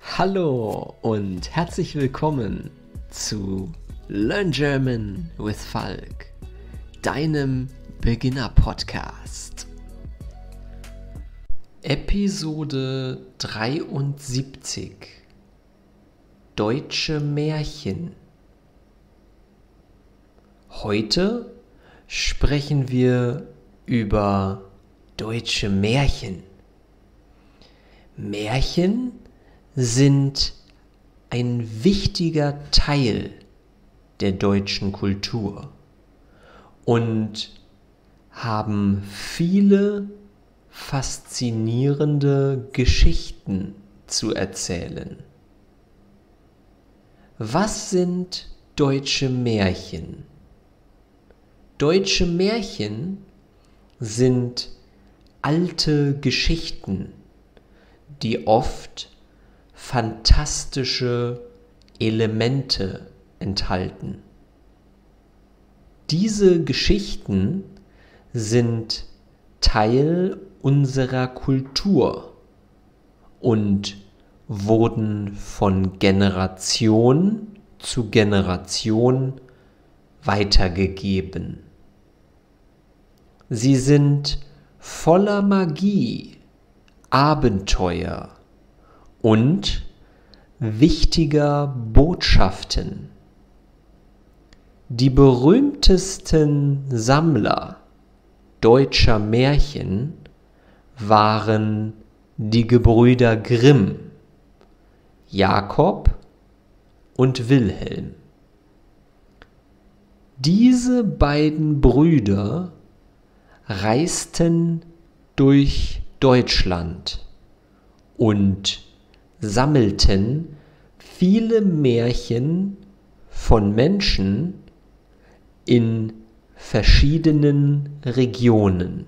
Hallo und herzlich willkommen zu Learn German with Falk, deinem Beginner-Podcast. Episode 73: Deutsche Märchen. Heute sprechen wir über deutsche Märchen. Märchen sind ein wichtiger Teil der deutschen Kultur und haben viele faszinierende Geschichten zu erzählen. Was sind deutsche Märchen? Deutsche Märchen sind alte Geschichten, die oft fantastische Elemente enthalten. Diese Geschichten sind Teil unserer Kultur und wurden von Generation zu Generation weitergegeben. Sie sind voller Magie, Abenteuer und wichtiger Botschaften. Die berühmtesten Sammler deutscher Märchen waren die Gebrüder Grimm, Jakob und Wilhelm. Diese beiden Brüder reisten durch Deutschland und sammelten viele Märchen von Menschen in verschiedenen Regionen.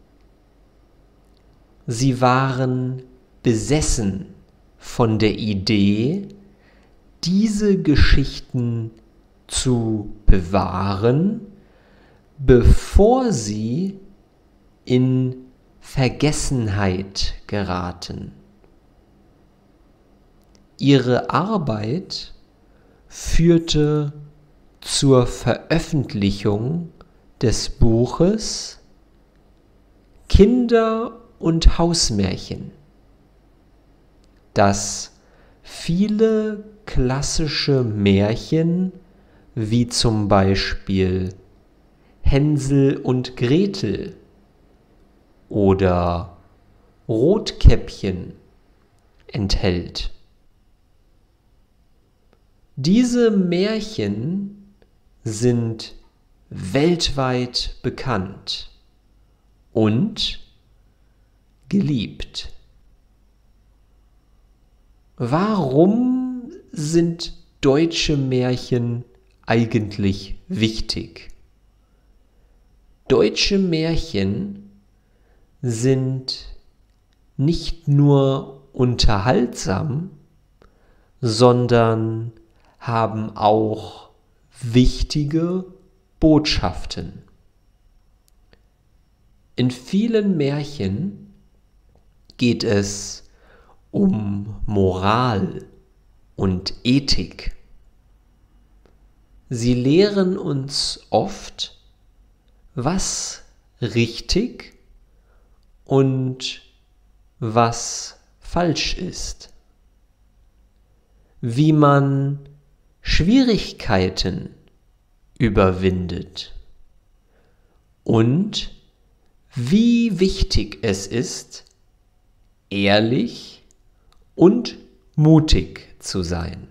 Sie waren besessen von der Idee, diese Geschichten zu bewahren, bevor sie in Vergessenheit geraten. Ihre Arbeit führte zur Veröffentlichung des Buches Kinder- und Hausmärchen, das viele klassische Märchen wie zum Beispiel Hänsel und Gretel oder Rotkäppchen enthält. Diese Märchen sind weltweit bekannt und geliebt. Warum sind deutsche Märchen eigentlich wichtig? Deutsche Märchen sind nicht nur unterhaltsam, sondern haben auch wichtige Botschaften. In vielen Märchen geht es um Moral und Ethik. Sie lehren uns oft, was richtig und was falsch ist, wie man Schwierigkeiten überwindet und wie wichtig es ist, ehrlich und mutig zu sein.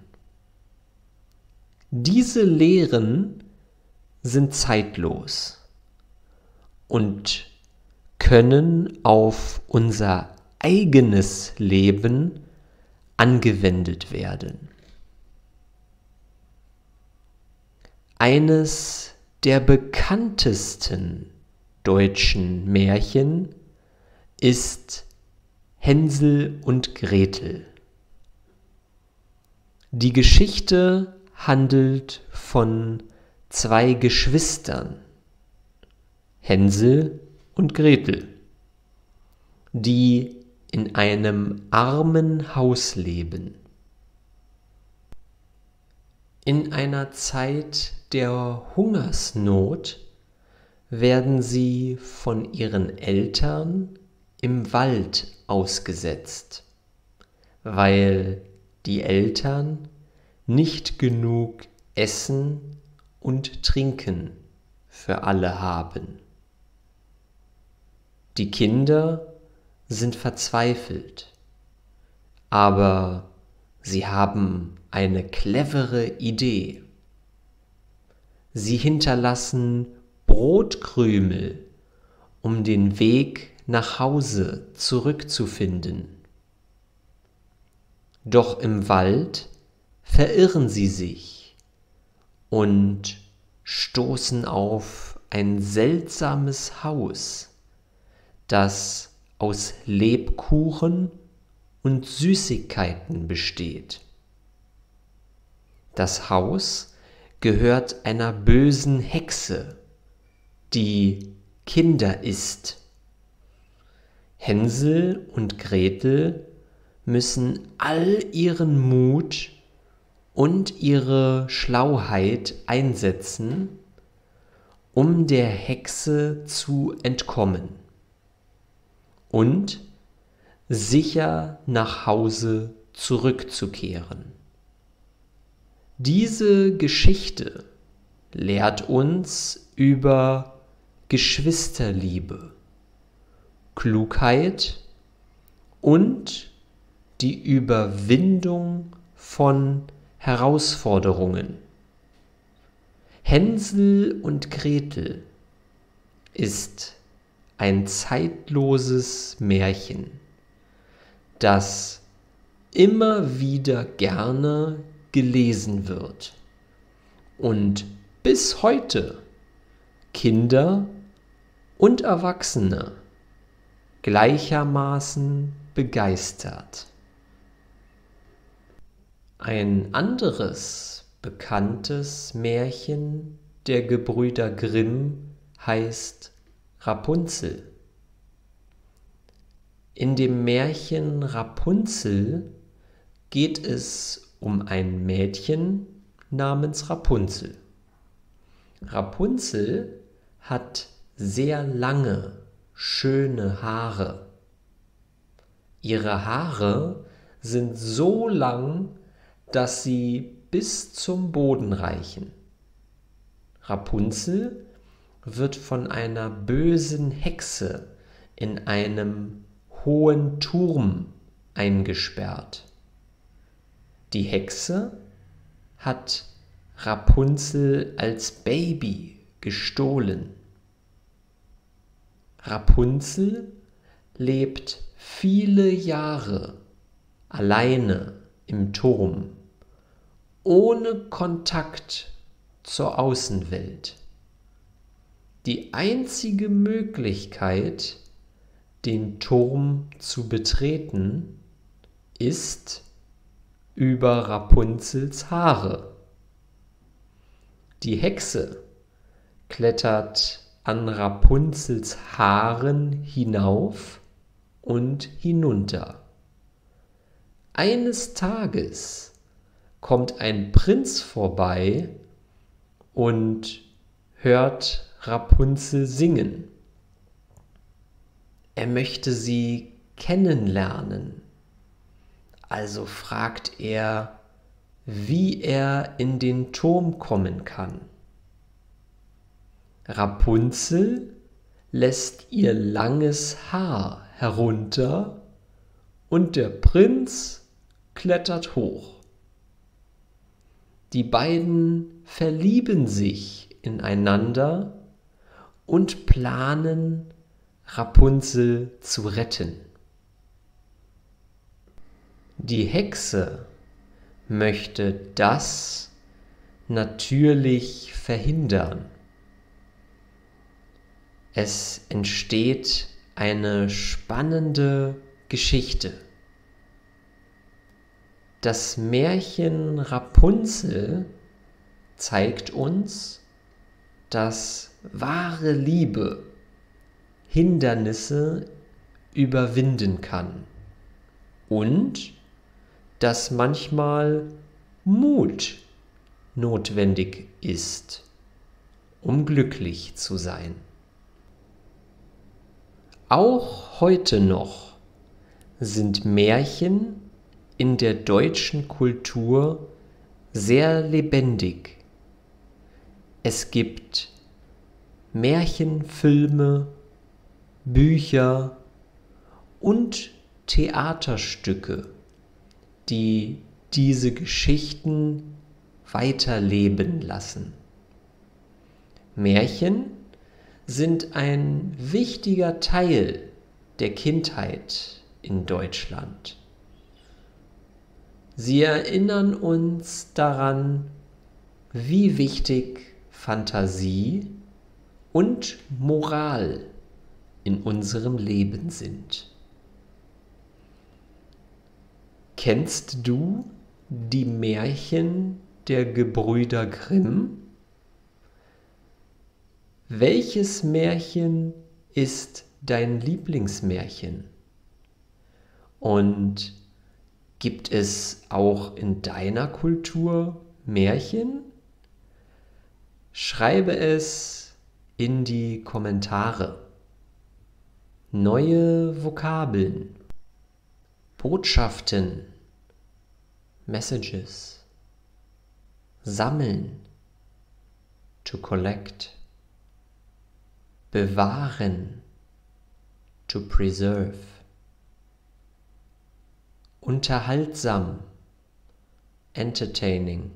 Diese Lehren sind zeitlos und können auf unser eigenes Leben angewendet werden. Eines der bekanntesten deutschen Märchen ist Hänsel und Gretel. Die Geschichte handelt von zwei Geschwistern, Hänsel und Gretel, die in einem armen Haus leben. In einer Zeit der Hungersnot werden sie von ihren Eltern im Wald ausgesetzt, weil die Eltern nicht genug Essen und Trinken für alle haben. Die Kinder sind verzweifelt, aber sie haben eine clevere Idee. Sie hinterlassen Brotkrümel, um den Weg nach Hause zurückzufinden. Doch im Wald verirren sie sich und stoßen auf ein seltsames Haus, das aus Lebkuchen und Süßigkeiten besteht. Das Haus gehört einer bösen Hexe, die Kinder isst. Hänsel und Gretel müssen all ihren Mut und ihre Schlauheit einsetzen, um der Hexe zu entkommen und sicher nach Hause zurückzukehren. Diese Geschichte lehrt uns über Geschwisterliebe, Klugheit und die Überwindung von Herausforderungen. Hänsel und Gretel ist ein zeitloses Märchen, das immer wieder gerne gelesen wird und bis heute Kinder und Erwachsene gleichermaßen begeistert. Ein anderes bekanntes Märchen der Gebrüder Grimm heißt Rapunzel. In dem Märchen Rapunzel geht es um ein Mädchen namens Rapunzel. Rapunzel hat sehr lange, schöne Haare. Ihre Haare sind so lang, dass sie bis zum Boden reichen. Rapunzel wird von einer bösen Hexe in einem hohen Turm eingesperrt. Die Hexe hat Rapunzel als Baby gestohlen. Rapunzel lebt viele Jahre alleine im Turm, ohne Kontakt zur Außenwelt. Die einzige Möglichkeit, den Turm zu betreten, ist über Rapunzels Haare. Die Hexe klettert an Rapunzels Haaren hinauf und hinunter. Eines Tages kommt ein Prinz vorbei und hört Rapunzel singen. Er möchte sie kennenlernen. Also fragt er, wie er in den Turm kommen kann. Rapunzel lässt ihr langes Haar herunter und der Prinz klettert hoch. Die beiden verlieben sich ineinander und planen, Rapunzel zu retten. Die Hexe möchte das natürlich verhindern. Es entsteht eine spannende Geschichte. Das Märchen Rapunzel zeigt uns, dass wahre Liebe Hindernisse überwinden kann und dass manchmal Mut notwendig ist, um glücklich zu sein. Auch heute noch sind Märchen in der deutschen Kultur sehr lebendig. Es gibt Märchenfilme, Bücher und Theaterstücke, die diese Geschichten weiterleben lassen. Märchen sind ein wichtiger Teil der Kindheit in Deutschland. Sie erinnern uns daran, wie wichtig Fantasie und Moral in unserem Leben sind. Kennst du die Märchen der Gebrüder Grimm? Welches Märchen ist dein Lieblingsmärchen? Und gibt es auch in deiner Kultur Märchen? Schreibe es in die Kommentare. Neue Vokabeln, Botschaften, Messages, sammeln, to collect, bewahren, to preserve, unterhaltsam, entertaining,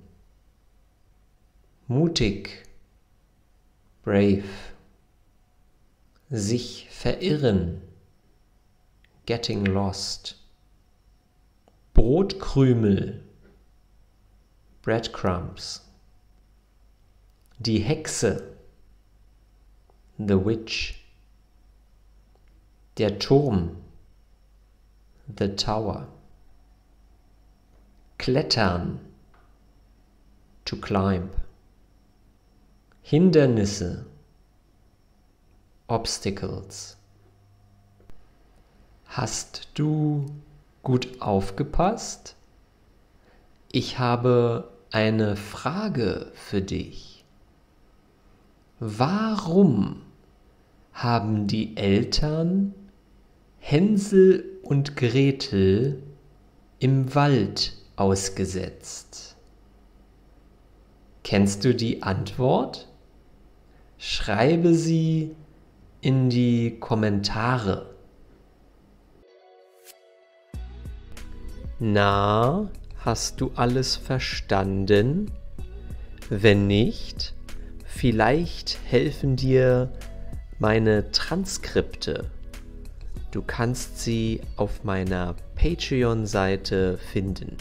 mutig, brave, sich verirren, getting lost, Brotkrümel, breadcrumbs, die Hexe, the witch, der Turm, the tower, klettern, to climb, Hindernisse, obstacles. Hast du gut aufgepasst? Ich habe eine Frage für dich. Warum haben die Eltern Hänsel und Gretel im Wald ausgesetzt? Kennst du die Antwort? Schreibe sie in die Kommentare. Na, hast du alles verstanden? Wenn nicht, vielleicht helfen dir meine Transkripte. Du kannst sie auf meiner Patreon-Seite finden.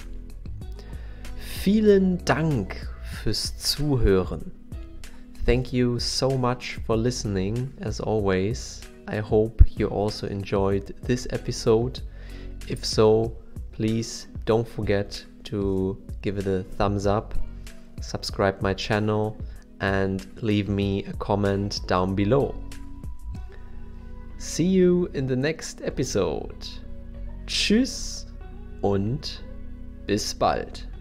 Vielen Dank fürs Zuhören. Thank you so much for listening, as always. I hope you also enjoyed this episode. If so, please don't forget to give it a thumbs up, subscribe my channel, and leave me a comment down below. See you in the next episode. Tschüss und bis bald.